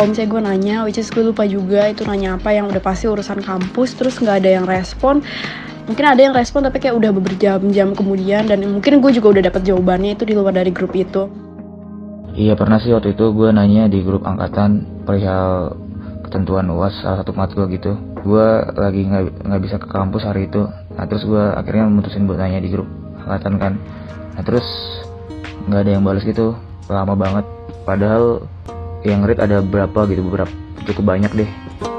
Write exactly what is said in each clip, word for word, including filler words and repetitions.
kalau misalnya gue nanya, which is gue lupa juga itu nanya apa, yang udah pasti urusan kampus, terus nggak ada yang respon. Mungkin ada yang respon tapi kayak udah berjam-jam kemudian, dan mungkin gue juga udah dapet jawabannya itu di luar dari grup itu. Iya pernah sih, waktu itu gue nanya di grup angkatan perihal ketentuan U A S salah satu matkul gitu. Gue lagi nggak nggak bisa ke kampus hari itu. Nah terus gue akhirnya memutusin buat nanya di grup angkatan kan. Nah terus nggak ada yang balas gitu, lama banget. Padahal yang read ada berapa gitu, beberapa cukup banyak deh.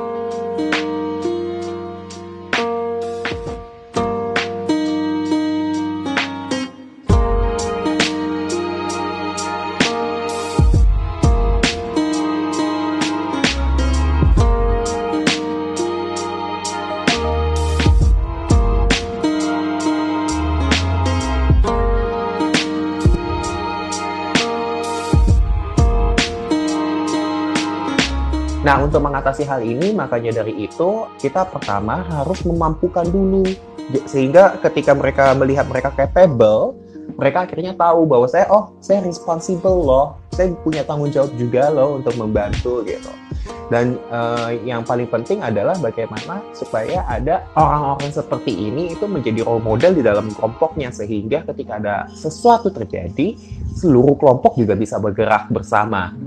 Nah, untuk mengatasi hal ini, makanya dari itu, kita pertama harus memampukan dulu. Sehingga ketika mereka melihat mereka capable, mereka akhirnya tahu bahwa saya, oh, saya responsible loh. Saya punya tanggung jawab juga loh untuk membantu gitu. Dan uh, yang paling penting adalah bagaimana supaya ada orang-orang seperti ini itu menjadi role model di dalam kelompoknya. Sehingga ketika ada sesuatu terjadi, seluruh kelompok juga bisa bergerak bersama